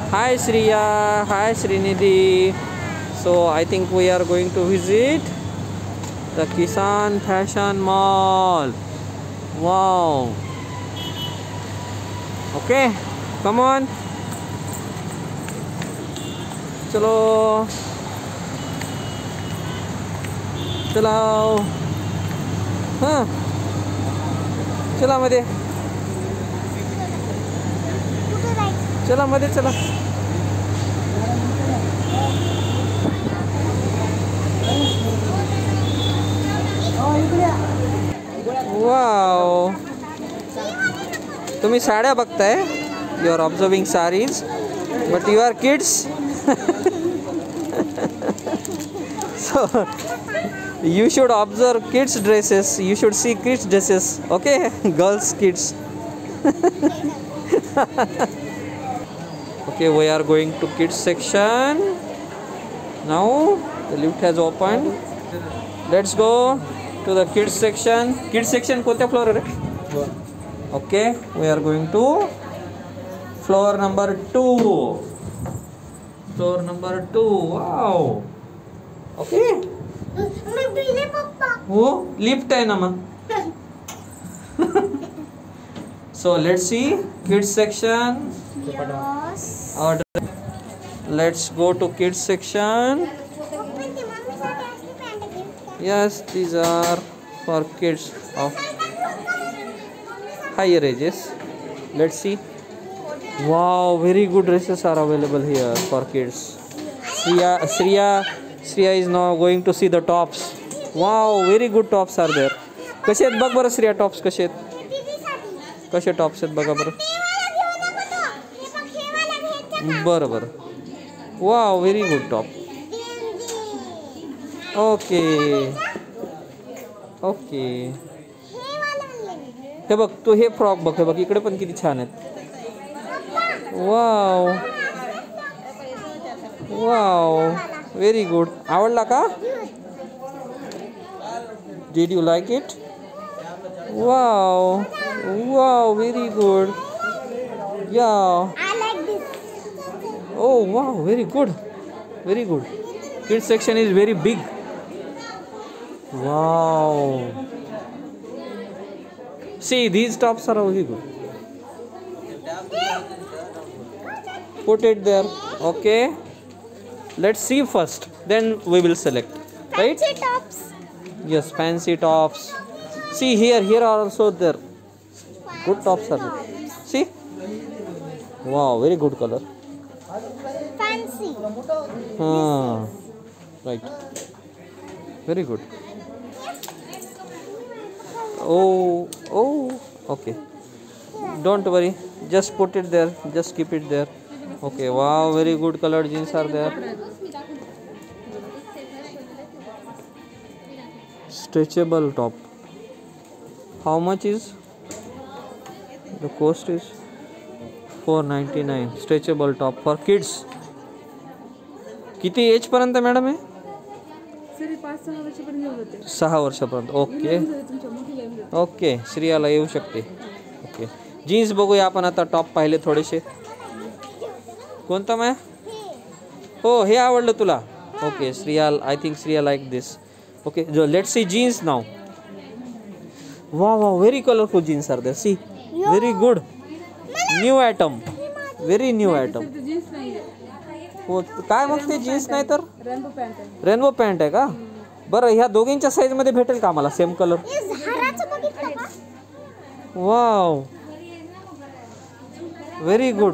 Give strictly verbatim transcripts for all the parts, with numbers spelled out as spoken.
Hi Shriya, hi Srinidhi. So I think we are going to visit the Kisan Fashion Mall. Wow. Okay, come on. चलो चलाओ. हाँ चला मध्ये चला मध्ये चला. वाव, तुम्ही साड्या बघताय. You are observing sarees but you are kids. So you should observe kids dresses, you should see kids dresses, okay? Girls kids. Okay, we are going to kids section now. The lift has opened. Let's go to the kids section. Kids section कोणत्या floor रे? Okay, we are going to floor number two. Floor number two. Wow. Okay. वो lift है ना मग. So let's see kids section. Order. Let's go to kids section. Yes, these are for kids of higher ages. Let's see. Wow, very good dresses are available here for kids. Shriya, Shriya, Shriya is now going to see the tops. Wow, very good tops are there. कसे आहेत बघ बरं Shriya, tops कसे आहेत, कसे tops आहेत बघा बरं. बरं बरं. Wow, very good top. Okay okay. हे बघ तू, हे फ्रॉक बघ, हे बघ इकडे पण किती छान आहेत. Wow wow, very good. आवडला का? Did you like it? Wow, wow, very good. Yeah. I like this. Oh wow, very good, very good. Kids section is very big. Wow. See, these tops are very good. Put it there. Okay. Let's see first, then we will select. Right? Fancy tops. Yes, fancy tops. See here, here are also there. Good tops are there. See? Wow, very good color. Fancy. Ah, right. Very good. Oh, oh, okay. Don't worry. Just put it there. Just keep it there. Okay. Wow, very good colored jeans are there. Stretchable top. How much is? The cost is four ninety-nine. Stretchable top for kids. किती age पर्यंत madam आहे? सहा वर्षापर्यंत. Okay okay. श्रियाला येऊ शकते. Okay. Jeans बघूया आपण आता. टॉप पाहिले थोडेसे. कोणता माया? हो, हे आवडलं तुला. Okay Shriya, I think Shriya like this. Okay, so let's see jeans now. Wow, wow, very colorful jeans are there. See, very good. New item. Very new item. हो, काय मग ते जीन्स नाही तर रेनबो पॅन्ट आहे का? बरं, ह्या दोघींच्या साईज मध्ये भेटेल का मला same colour? Wow, very good.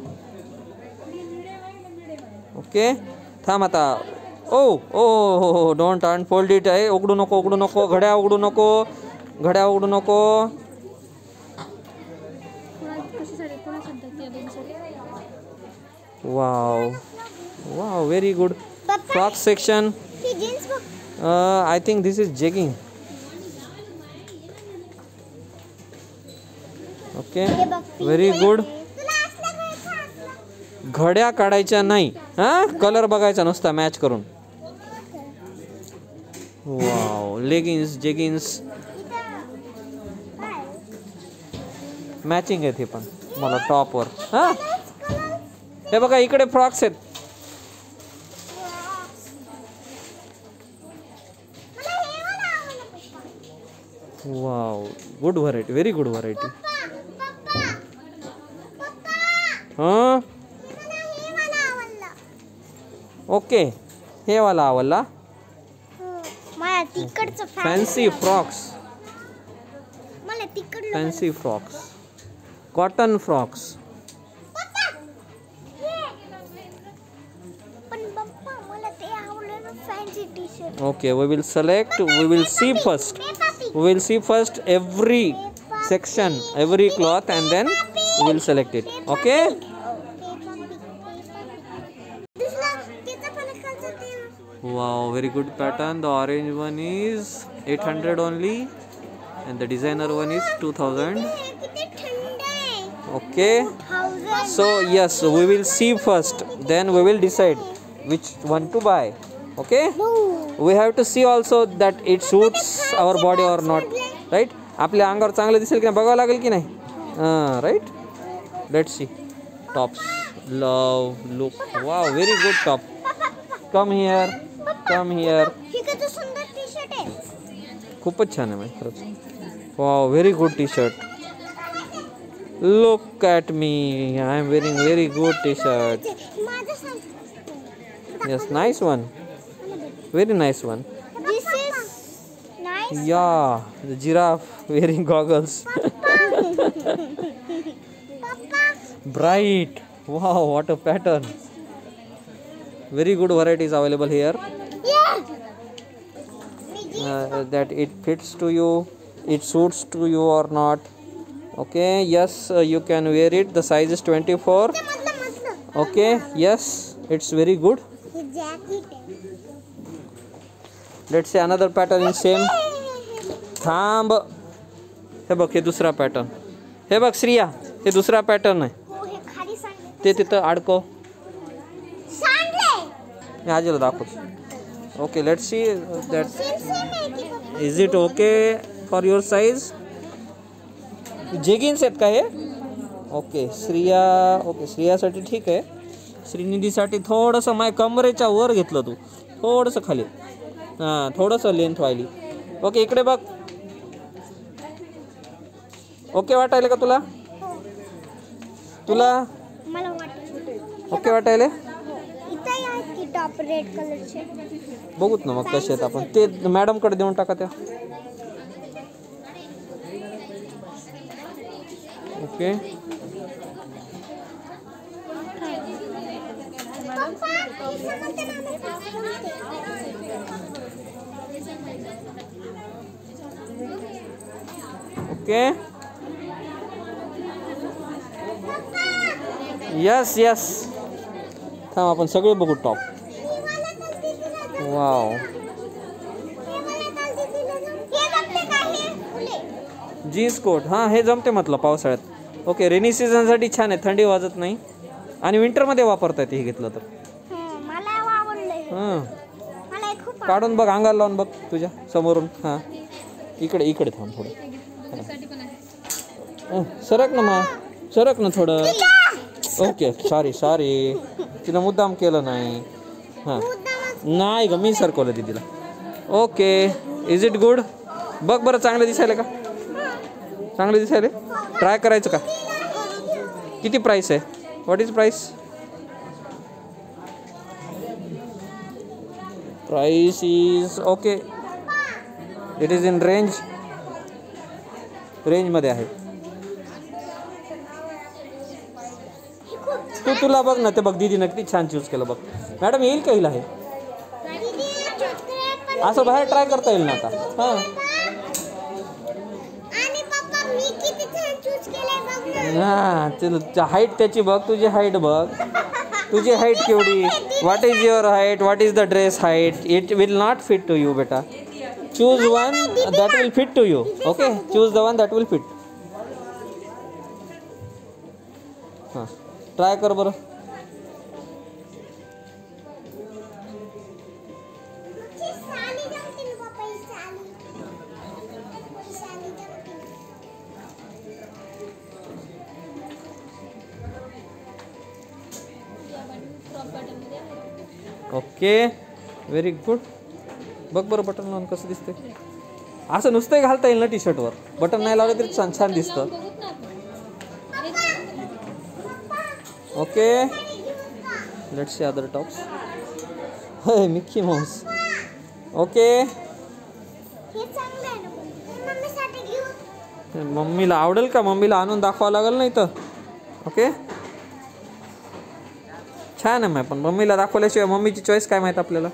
Okay, थांब आता. ओ ओ हो, डोंट अनफोल्ड इट आहे. उघडू नको, उघडू नको. घड्या उघडू नको, घड्या उघडू नको. Wow wow, very good. Frock section. I think this is jegging. Okay, very good. घड्या काढायच्या नाही, हा कलर बघायचा नुसता मॅच करून. वाव, लेगिन्स, जेगिन्स मॅचिंग आहे ते पण मला टॉपवर. हां हे बघा इकडे फ्रॉक्स आहेत. Wow, good variety, very good variety. हां ओके, हे वाला आवडला. मला तिकडचं फॅन्सी फ्रॉक्स, मला तिकडलं फॅन्सी फ्रॉक्स, कॉटन फ्रॉक्स. पण पप्पा मला ते आवडलं ना fancy T shirt. Okay, we will select, we will see first. We will see first every section, every cloth, and then we will select it. Okay? Wow, very good pattern. The orange one is eight hundred only, and the designer one is two thousand. Okay. So yes, we will see first, then we will decide which one to buy. Okay? We have to see also that it suits our body or not, right? आपल्या अंगावर चांगलं दिसेल की नाही बघावं लागेल की नाही. हां right. Let's see tops. Love look. Wow, very good top. Come here, come here. सुंदर टी शर्ट आहे. खूपच छान आहे खरंच. Wow, very good T shirt. Look at me, I am wearing very good t-shirt. Yes, nice one. Very nice one. This is nice. Yeah, the giraffe wearing goggles. Papa. Bright. Wow, what a pattern. Very good varieties available here. Yeah. Uh, that it fits to you, it suits to you or not. Okay, yes, uh, you can wear it. The size is twenty-four. Okay, yes, it's very good. Let's say another pattern in same. थांब. हे बघ, हे दुसरा pattern. हे बघ श्रिया, हे दुसरा pattern आहे. ते तिथं अडकव. मी आजीला दाखवतो. Okay, let's see that is it okay for your size. Jeggings आहेत का हे? ओके, श्रिया. ओके, श्रियासाठी ठीक आहे. श्रीनिधीसाठी थोडंसं माय कमरेच्या वर घेतलं तू, थोडंसं खाली. हां, थोडंसं लेंथ व्हायली. ओके, इकडे बघ. ओके वाटायला का तुला? तुला मला वाटतं ओके वाटायले? इथे आहेत की टॉप रेड कलरचे. बघूत ना मग कसे आहेत. आपण ते मॅडमकडे देऊन टाका त्या. Okay, okay. Yes yes. थांब, आपण सगळे बघू टॉप. Wow, jeans coat. हां, हे जमते म्हटलं पावसाळ्यात. ओके, रेनी सीझनसाठी छान आहे, थंडी वाजत नाही आणि विंटरमध्ये वापरता येते हे घेतलं तर. मला आवडलंय. हां, मला खूप काढून बघ, अंगाला लावून बघ तुझ्या समोरून. हां, इकडे इकडे थांब थोडं. सरक ना मग, सरक ना थोडं. ओके, सॉरी सॉरी, तिनं मुद्दाम केलं नाही. हां, नाही ग, मी सरकवलं दीदीला. Okay, is it good? बघ बरं, चांगलं दिसायला का? चांगलं दिसायला? ट्राय करायचं का? किती प्राईस आहे? What is price? Price is okay, it is in range. रेंजमध्ये आहे. तू तुला बघ ना, ते बघ दीदीनं किती छान चूज केलं बघ. मॅडम येईल का हिला हे? असं बाहेर ट्राय करता येईल ना आता. हां, हां, तुझी हाईट त्याची बघ, तुझी हाईट बघ, तुझी हाईट केवढी. What is your height, what is the dress height. It will not fit to you बेटा. Choose one that will fit to you. Okay, choose the one that will fit. हां, try कर बरं. Okay very good. बघ बरं button लावून कसं दिसतंय. असं नुसतं घालता येईल ना टी शर्टवर. बटन नाही लावलं तरी छान छान दिसतं. Okay let's see other tops. हे मिक्की माऊस. ओके हे चांगलं आहे ना. हे मम्मीसाठी घेऊ. मम्मीला आवडेल का? मम्मीला आणून दाखवावं लागेल नाही तर. ओके छान आहे. पण मम्मीला दाखवल्याशिवाय मम्मीची चॉईस काय माहीत आपल्याला.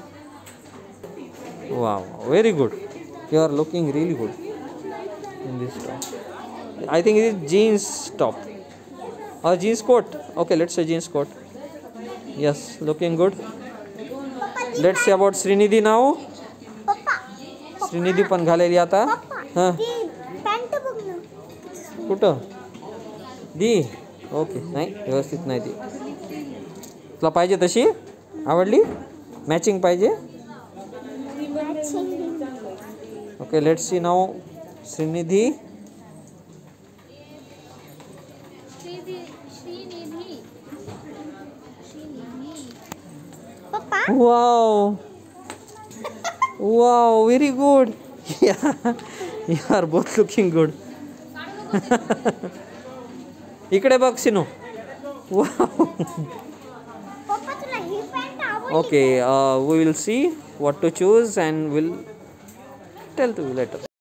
वा very good. You are looking really good in this top. I think it is jeans top और jeans coat. Okay let's say jeans coat. Yes looking good. Let's see about Shrinidhi नाव. पप्पा श्रीनिधी पण घालेली आता. हां ती पॅन्ट बघ ना. कुठं दी. ओके नाही व्यवस्थित नाही ती. तुला पाहिजे तशी आवडली. मॅचिंग पाहिजे. ओके लेट्स सी नाव श्रीनिधी. पप्पा wow wow very good. You are both looking good. इकडे बघ सिनू. वाव. पप्पा तुला ही पॅन्ट आवडली. Okay, uh, we will see what to choose and we'll tell to you later.